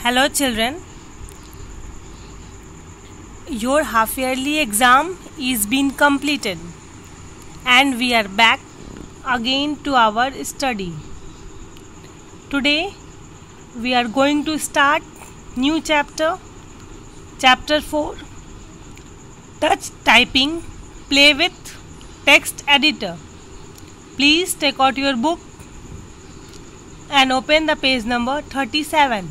Hello children, your half yearly exam is been completed and we are back again to our study. Today we are going to start new chapter 4, Touch Typing, Play with Text Editor. Please take out your book and open the page number 37.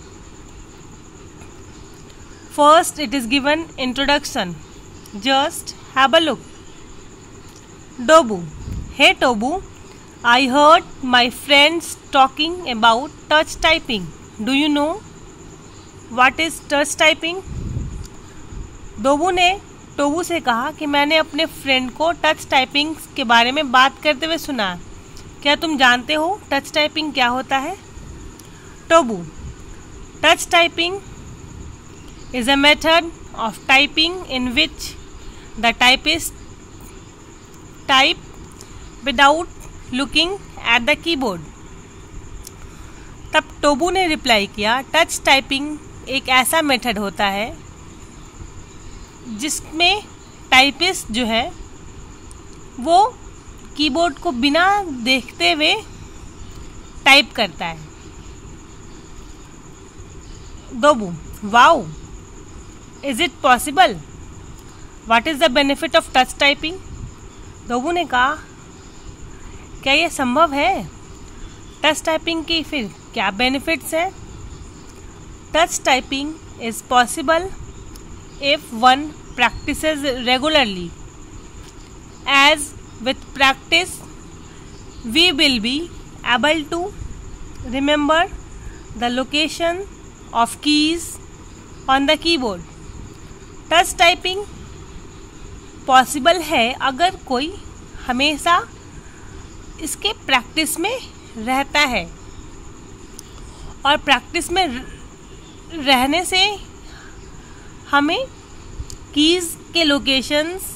First, it is given introduction. Just have a look. Dobu. Hey Tobu, I heard my friends talking about touch typing. Do you know what is touch typing? दोबू ने टोबू से कहा कि मैंने अपने friend को touch typing के बारे में बात करते हुए सुना। क्या तुम जानते हो टच टाइपिंग क्या होता है? टोबू. Touch typing is a method of typing in which the typist type without looking at the keyboard. तब टोबू ने रिप्लाई किया, टच टाइपिंग एक ऐसा मेथड होता है जिसमें टाइपिस्ट जो है वो कीबोर्ड को बिना देखते हुए टाइप करता है. दोबू. Wow, Is it possible? What is the benefit of touch typing? दोबू ने कहा, क्या यह संभव है? टच टाइपिंग की फिर क्या बेनिफिट्स हैं? Touch typing is possible if one practices regularly. As with practice, we will be able to remember the location of keys on the keyboard. Touch typing possible है अगर कोई हमेशा इसके प्रैक्टिस में रहता है, और प्रैक्टिस में रहने से हमें कीज के लोकेशंस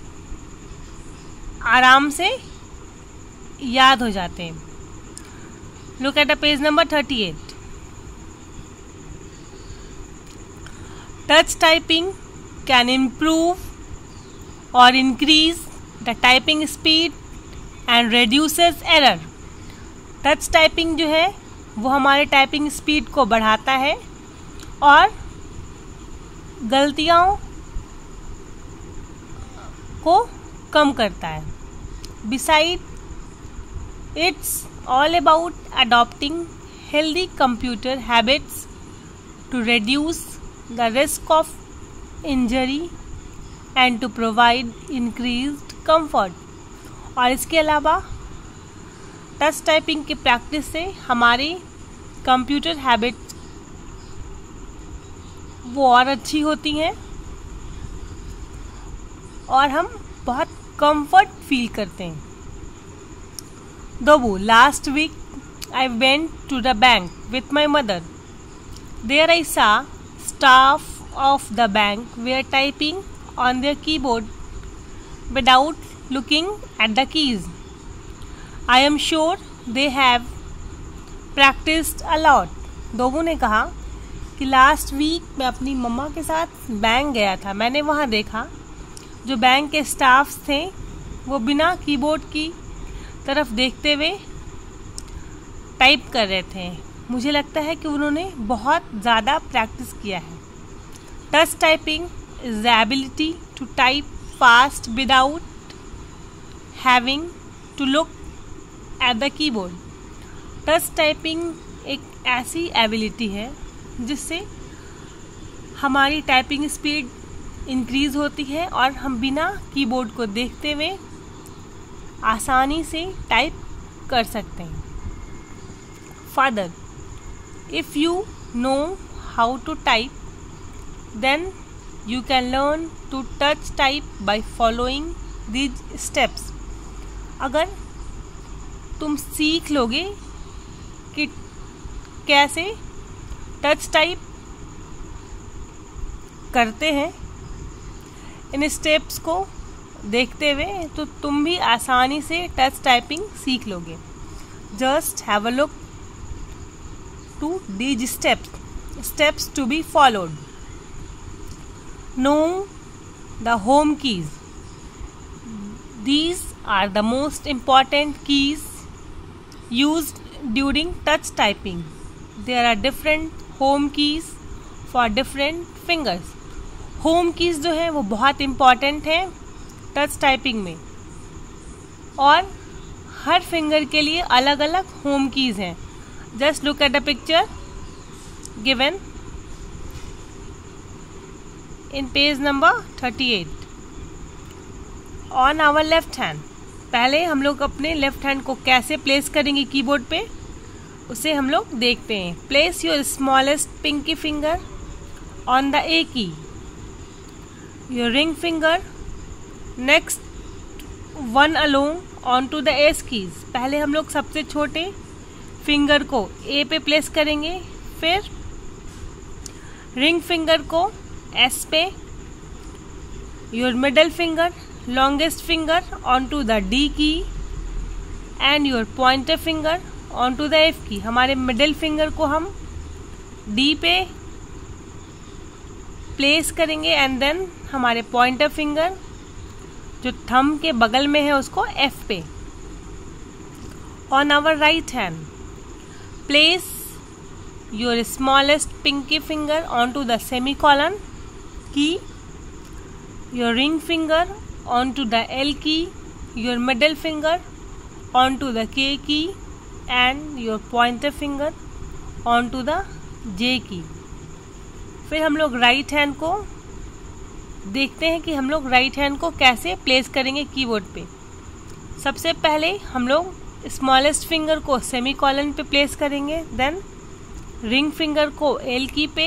आराम से याद हो जाते हैं. Look at the page number 38. Touch typing can improve or increase the typing speed and reduces error. Touch typing जो है वो हमारे टाइपिंग स्पीड को बढ़ाता है और गलतियों को कम करता है. Besides, it's all about adopting healthy computer habits to reduce the risk of injury and to provide increased comfort. और इसके अलावा टच टाइपिंग की प्रैक्टिस से हमारी कंप्यूटर हैबिट्स वो और अच्छी होती हैं और हम बहुत कंफर्ट फील करते हैं. दोबू. Last week I went to the bank with my mother. There I saw staff of the bank were typing on their keyboard without looking at the keys. I am sure they have practiced a lot. दोबू ने कहा कि last week मैं अपनी मम्मा के साथ bank गया था. मैंने वहाँ देखा जो बैंक के स्टाफ्स थे वो बिना कीबोर्ड की तरफ देखते हुए टाइप कर रहे थे. मुझे लगता है कि उन्होंने बहुत ज़्यादा प्रैक्टिस किया है. Touch typing is the ability to type fast without having to look at the keyboard. Touch typing एक ऐसी एबिलिटी है जिससे हमारी टाइपिंग स्पीड इंक्रीज होती है और हम बिना कीबोर्ड को देखते हुए आसानी से टाइप कर सकते हैं. Further, if you know how to type, then you can learn to touch type by following these steps. अगर तुम सीख लोगे कि कैसे टच टाइप करते हैं इन स्टेप्स को देखते हुए, तो तुम भी आसानी से टच टाइपिंग सीख लोगे. Just have a look to these steps steps to be followed. Know the home keys. These are the most important keys used during touch typing. There are different home keys for different fingers. Home keys जो है वो बहुत important है touch typing में, और हर finger के लिए अलग अलग होम कीज हैं. Just look at the picture given in page number 38. On our left hand, पहले हम लोग अपने लेफ्ट हैंड को कैसे प्लेस करेंगे कीबोर्ड पे उसे हम लोग देखते हैं. Place your smallest pinky finger on the A key, your ring finger next one along on to the S keys. पहले हम लोग सबसे छोटे फिंगर को ए पे प्लेस करेंगे, फिर रिंग फिंगर को एस पे, your middle finger longest finger onto the D key and your pointer finger onto the F key. हमारे मिडिल फिंगर को हम D पे प्लेस करेंगे एंड देन हमारे पॉइंटर फिंगर जो थंब के बगल में है उसको F पे. On our right hand, place your smallest pinky finger onto the semicolon key, your ring finger onto the L key, your middle finger onto the K key and your pointer finger onto the J key. फिर हम लोग right hand को देखते हैं कि हम लोग right hand को कैसे प्लेस करेंगे कीबोर्ड पे. सबसे पहले हम लोग स्मॉलेस्ट फिंगर को सेमीकॉलन पे प्लेस करेंगे, देन रिंग फिंगर को L की पे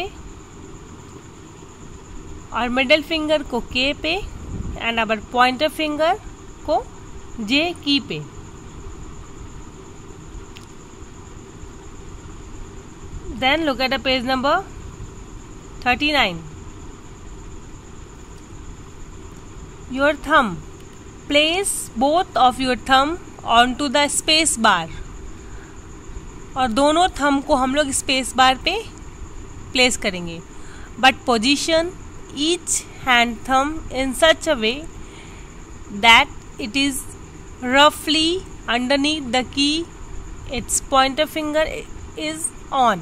और मिडल फिंगर को K पे एंड अवर पॉइंटर फिंगर को J की पे. Then look at the page number 39. Your thumb, place both of your thumb on to the space bar, और दोनों thumb को हम लोग स्पेस बार पे प्लेस करेंगे. But position each hand thumb in such a way that it is roughly underneath the key its pointer finger is on.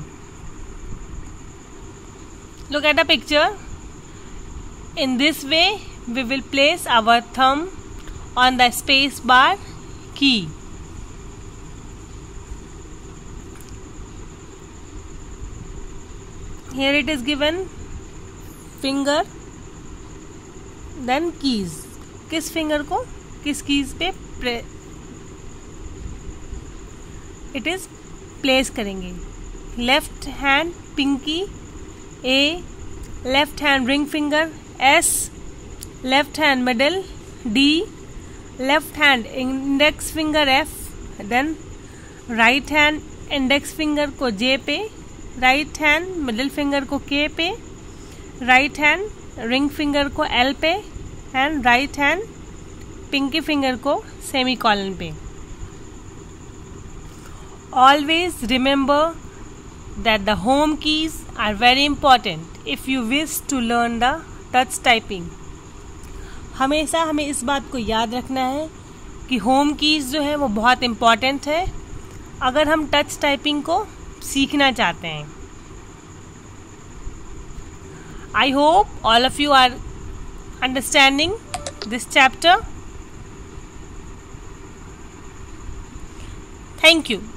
Look at the picture. In this way we will place our thumb on the space bar key. Here it is given finger then keys. किस फिंगर को किस keys पे it is place करेंगे. Left hand pinky A, left hand ring finger S, left hand middle D, left hand index finger F, then right hand index finger को J पे, right hand middle finger को K पे, right hand ring finger को L पे and right hand pinky finger को semicolon पे. Always remember that the home keys are very important if you wish to learn the touch typing. हमेशा हमें इस बात को याद रखना है कि होम कीज जो है वो बहुत इम्पॉर्टेंट है अगर हम टच टाइपिंग को सीखना चाहते हैं. I hope all of you are understanding this chapter. Thank you.